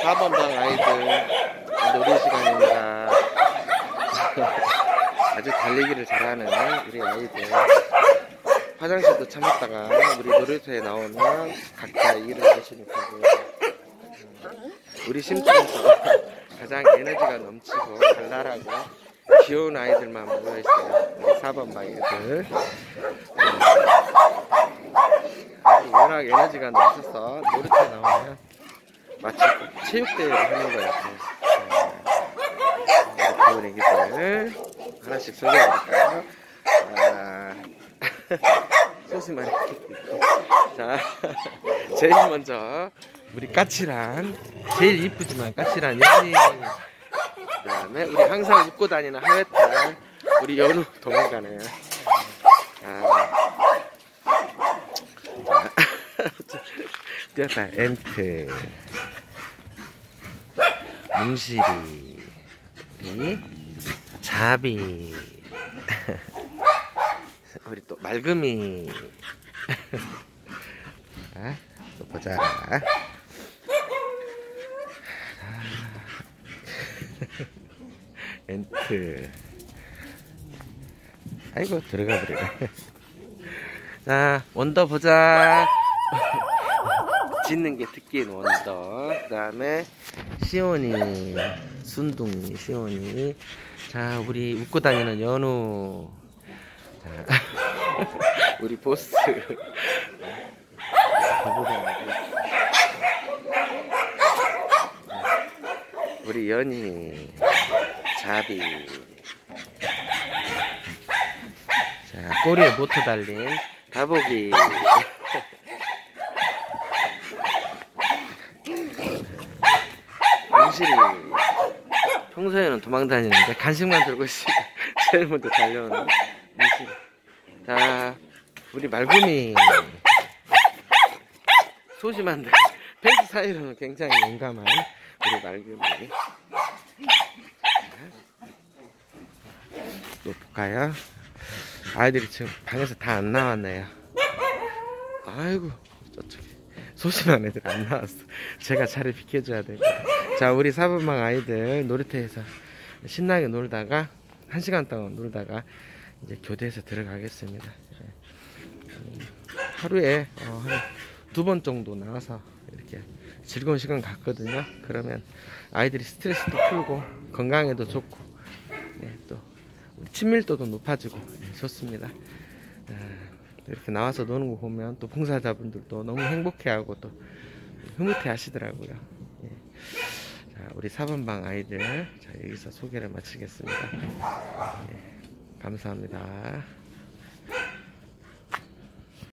4번방 아이들 놀이 시간입니다. 아주 달리기를 잘하는 우리 아이들. 화장실도 참았다가 우리 놀이터에 나오면 각자 일을 하시는 거고요. 우리 심층에서 가장 에너지가 넘치고 발랄하고 귀여운 아이들만 모여있어요. 우리 4번 아이들. 워낙 에너지가 넘쳐서 놀이터에 나오면 마치 체육대회를 하는 것 같아요. 귀여운 애기들 하나씩 소개해드릴까요? 소심한 애기들. 자, 제일 먼저 우리 까칠한, 제일 이쁘지만 까칠한 연이. 그 다음에 우리 항상 웃고 다니는 하회탈 우리 연우 도망가네요. 뛰었다. 엔트, 뭉실이, 우리 자비, 우리 또 말금이. 자, 또 보자. 엔트. 아이고 들어가 버려. 자, 원더 보자. 짖는 게 듣기엔 원더. 그 다음에 시온이, 순둥이 시온이. 자, 우리 웃고 다니는 연우. 자, 우리 보스. 우리 연이, 자비. 자, 꼬리에 모터 달린 다복이. 뭉실이. 평소에는 도망다니는데 간식만 들고 있으니까 제일 먼저 달려오는 뭉실이. 자, 우리 말구미. 소심한데 팬츠 사이로는 굉장히 용감한 우리 말구미. 또 볼까요? 아이들이 지금 방에서 다 안 나왔네요. 아이고, 저쪽에 소심한 애들 안 나왔어. 제가 자리 비켜줘야 되고. 자, 우리 4번방 아이들 놀이터에서 신나게 놀다가 1시간 동안 놀다가 이제 교대에서 들어가겠습니다. 하루에 한 2번 정도 나와서 이렇게 즐거운 시간 갖거든요. 그러면 아이들이 스트레스도 풀고 건강에도 좋고, 또 우리 친밀도도 높아지고 좋습니다. 이렇게 나와서 노는 거 보면 또 봉사자분들도 너무 행복해하고 또 흐뭇해 하시더라고요. 자, 우리 4번방 아이들, 자, 여기서 소개를 마치겠습니다. 감사합니다.